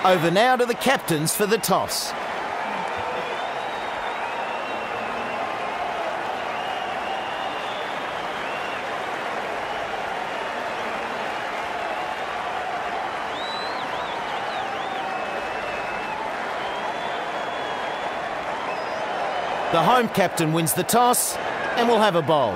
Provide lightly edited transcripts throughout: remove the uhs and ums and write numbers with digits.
Over now to the captains for the toss. The home captain wins the toss and will have a bowl.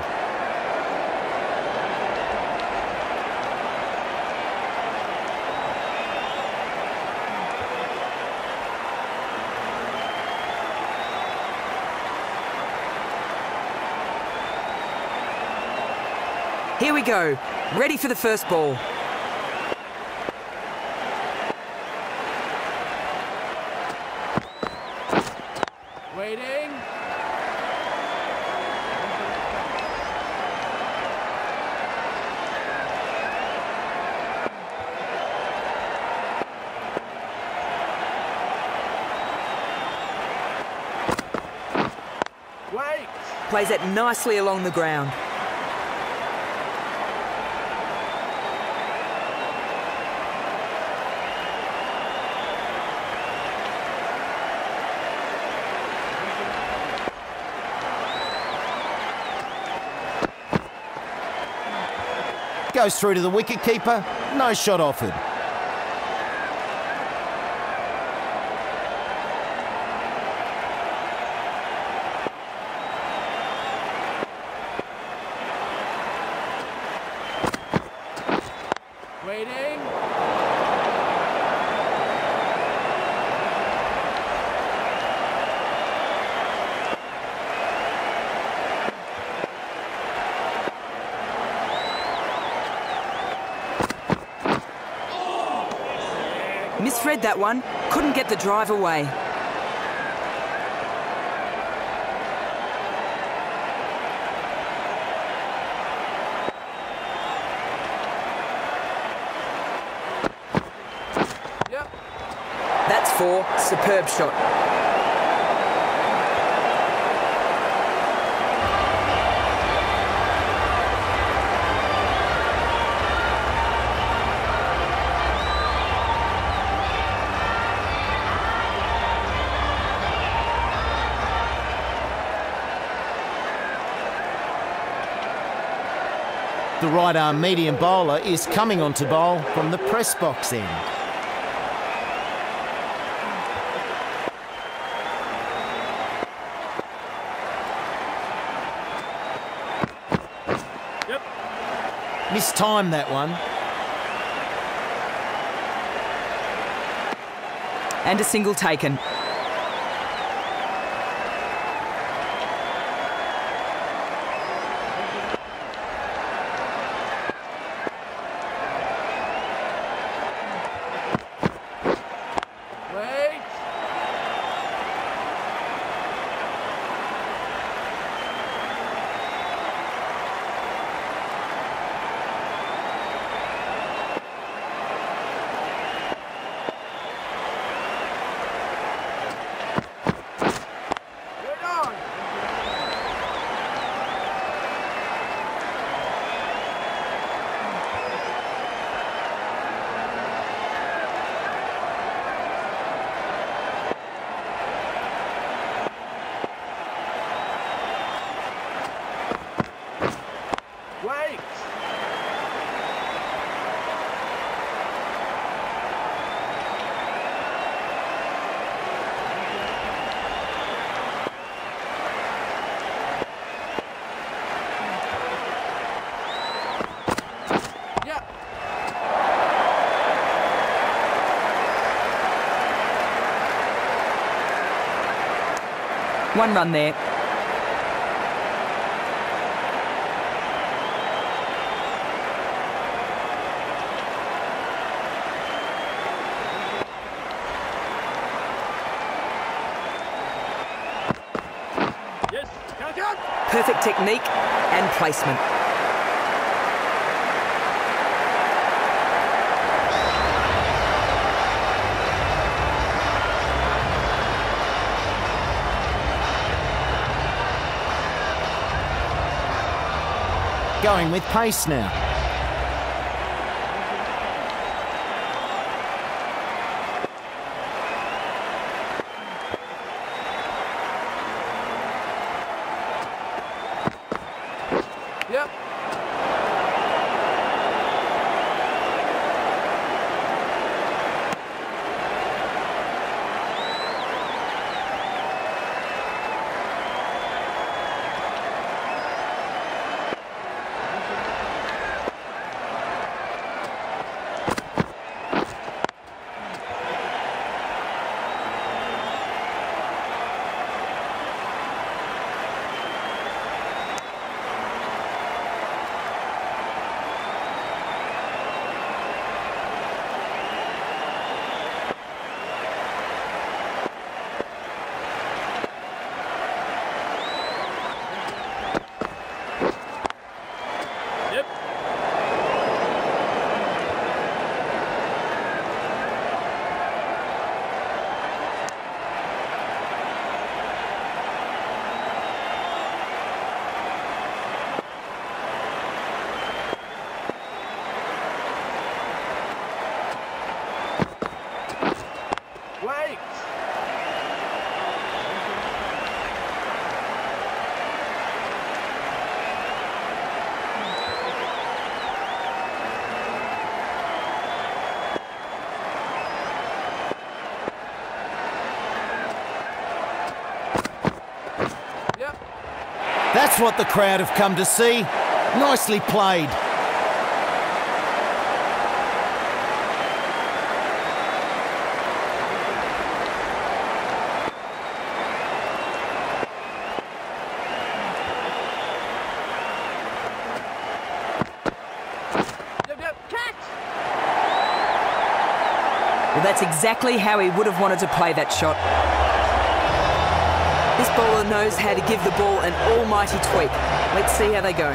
Here we go, ready for the first ball. Waiting. Wait. Plays that nicely along the ground. Goes through to the wicketkeeper, no shot offered. Waiting. Misread that one, couldn't get the drive away. Yep. That's four, superb shot. The right-arm medium bowler is coming on to bowl from the press box end. Yep. Mistimed that one. And a single taken. Wait. Good on. Wait. Yeah. One run there. Yes. Count. Perfect technique and placement. Going with pace now. That's what the crowd have come to see. Nicely played. Catch! Well, that's exactly how he would have wanted to play that shot. This bowler knows how to give the ball an almighty tweak. Let's see how they go.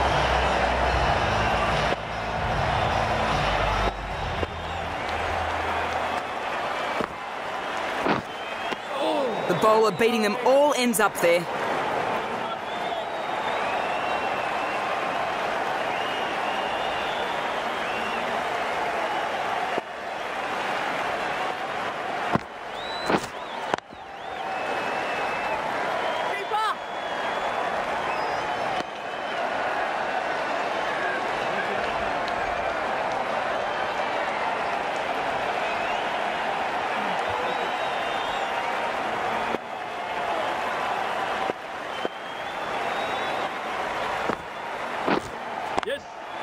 The bowler beating them all ends up there. Yes.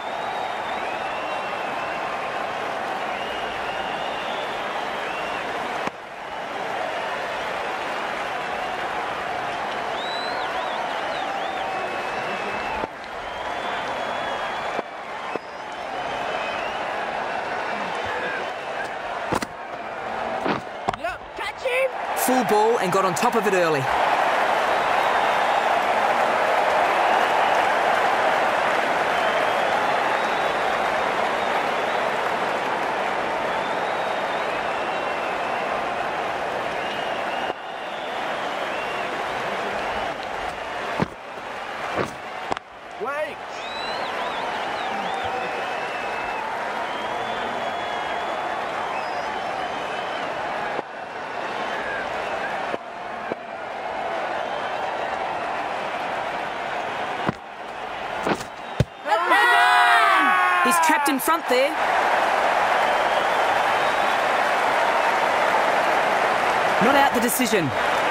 Yep. Catch him! Full ball and got on top of it early. Wait! He's trapped in front there. Not out the decision.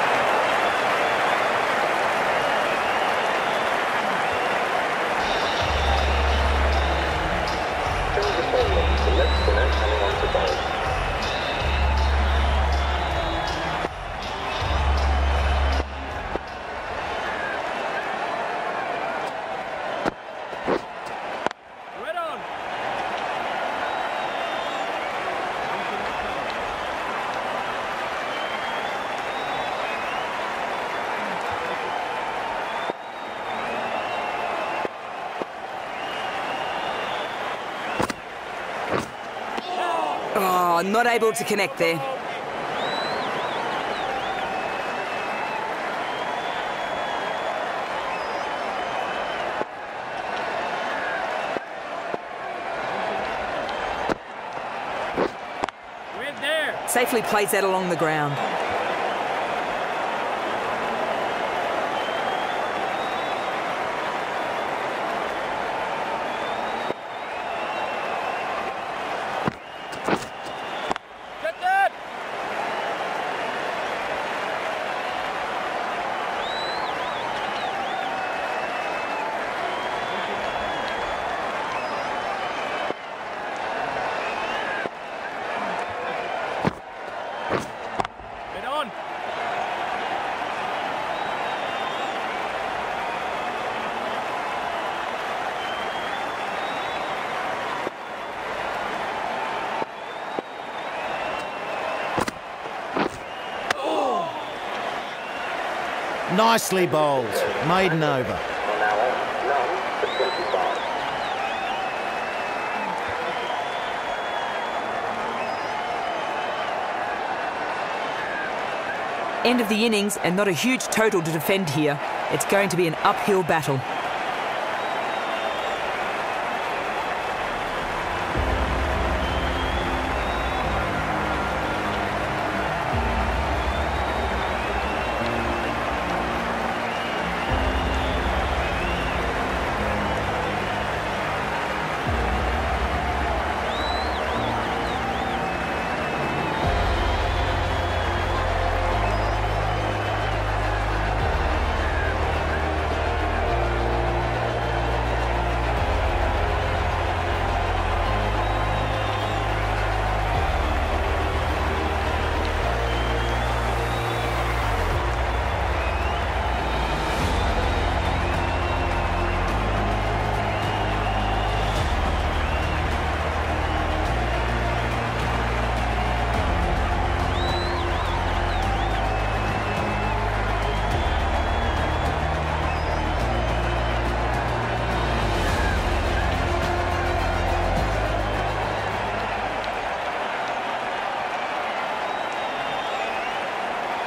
Right on! Oh, not able to connect there. We're there! Safely plays that along the ground. Get that! Get on! Nicely bowled. Maiden over. End of the innings and not a huge total to defend here. It's going to be an uphill battle.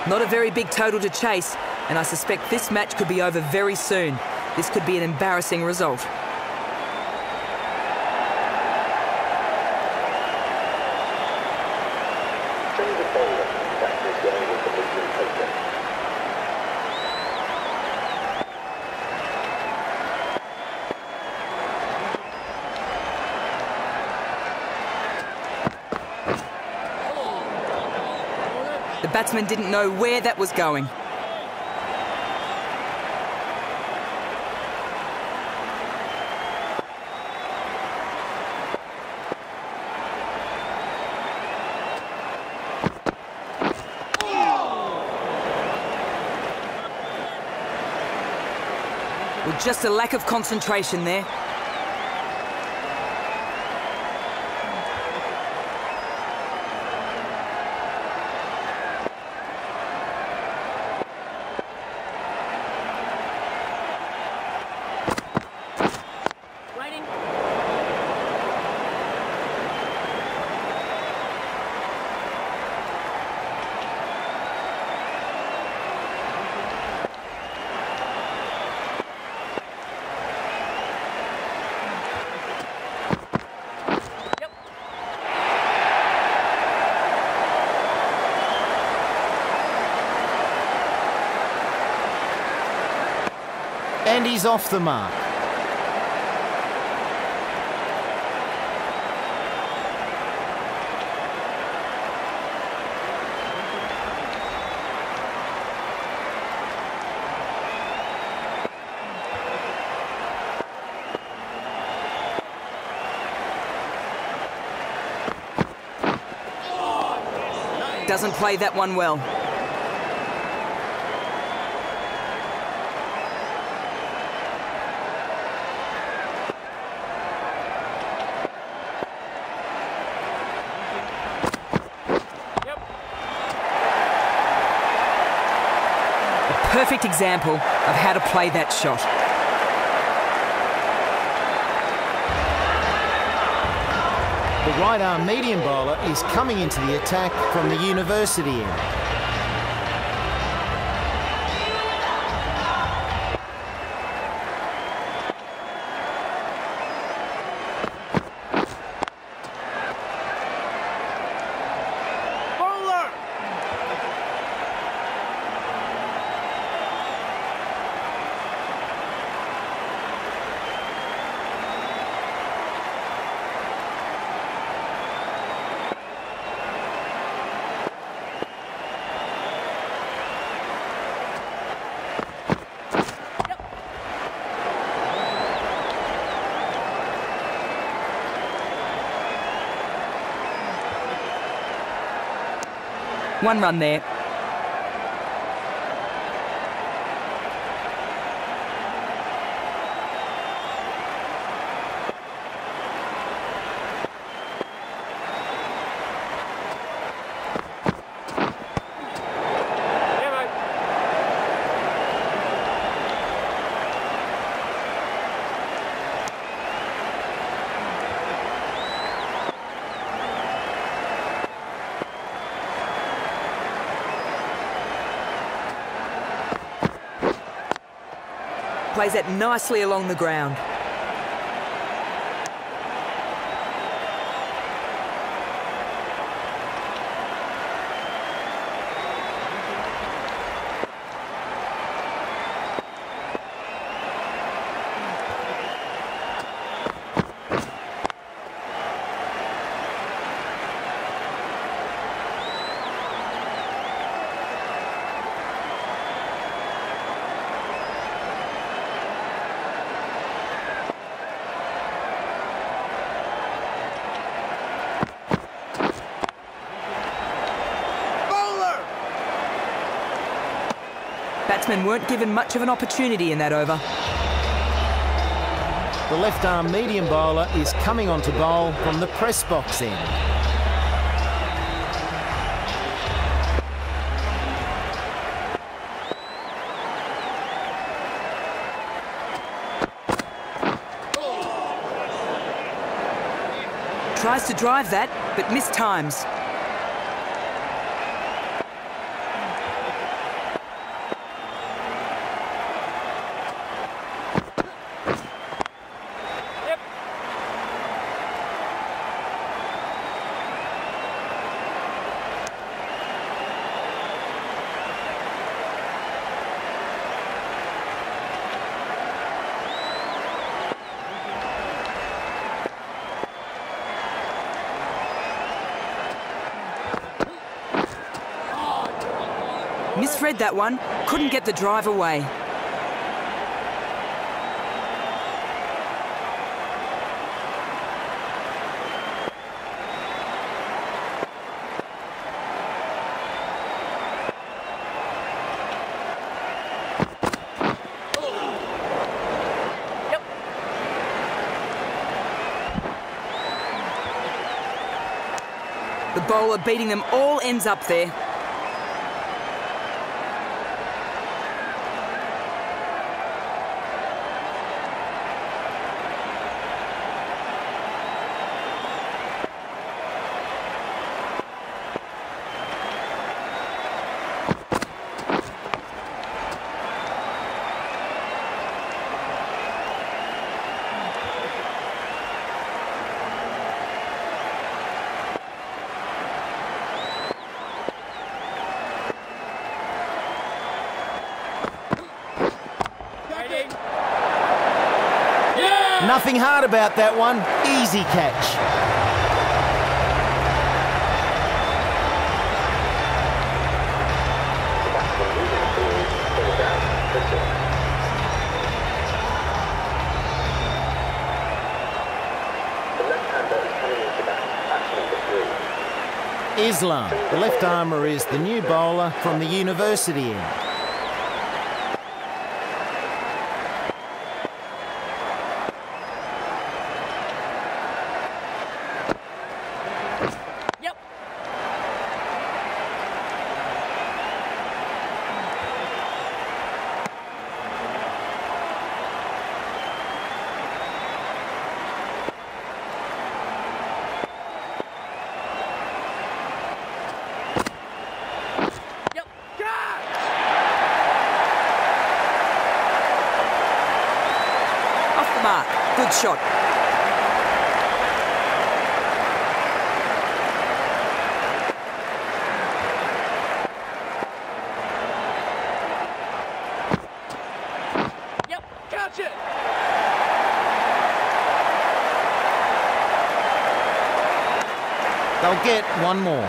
Not a very big total to chase, and I suspect this match could be over very soon. This could be an embarrassing result. Change of bowler. Captain is going with the medium pacer. The batsman didn't know where that was going. Well, just a lack of concentration there. Waiting. Yep. And he's off the mark. Doesn't play that one well. Yep. A perfect example of how to play that shot. The right-arm medium bowler is coming into the attack from the university end. Bowler. One run there. Yeah, mate. Plays that nicely along the ground. Batsmen weren't given much of an opportunity in that over. The left-arm medium bowler is coming on to bowl from the press box end. Tries to drive that, but missed times. Misread that one. Couldn't get the drive away. The bowler beating them all ends up there. Nothing hard about that one. Easy catch. Islam, the left armour, is the new bowler from the university end. Mark, good shot. Yep, catch it. They'll get one more.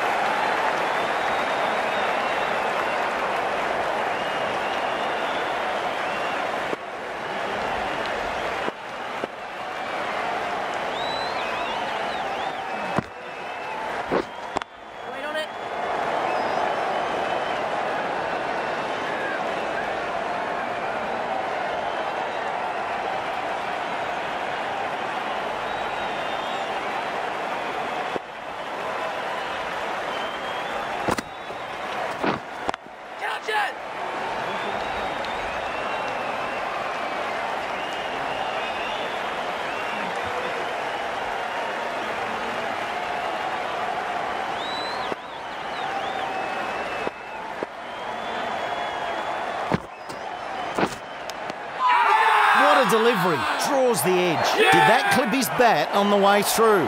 Delivery, draws the edge. Yeah! Did that clip his bat on the way through?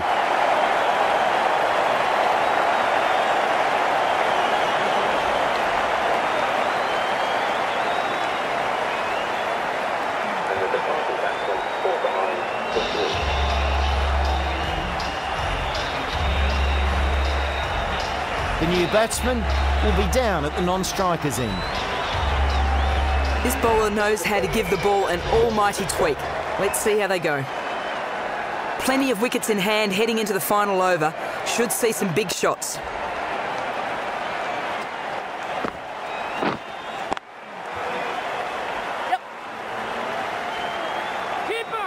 The new batsman will be down at the non-striker's end. This bowler knows how to give the ball an almighty tweak. Let's see how they go. Plenty of wickets in hand heading into the final over. Should see some big shots. Yep. Keeper.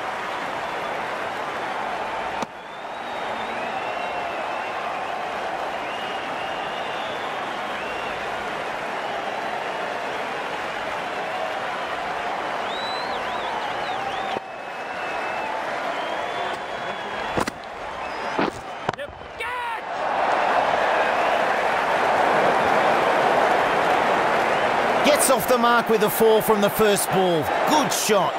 Gets off the mark with a 4 from the first ball. Good shot.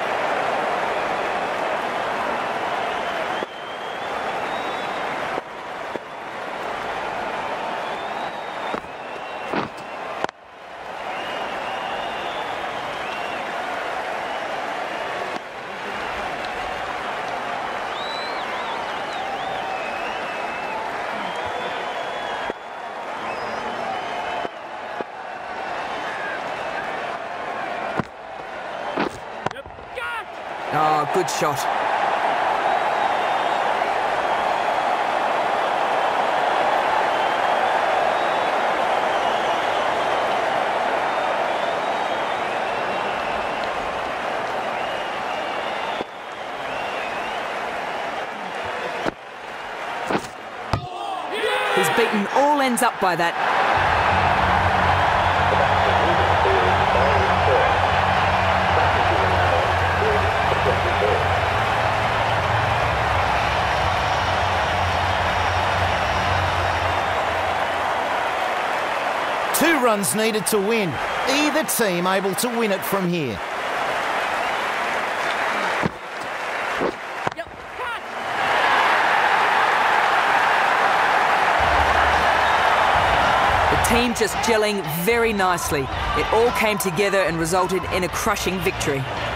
Oh, good shot. He's beaten all ends up by that. Two runs needed to win. Either team able to win it from here. Yep. Cut. The team just gelling very nicely. It all came together and resulted in a crushing victory.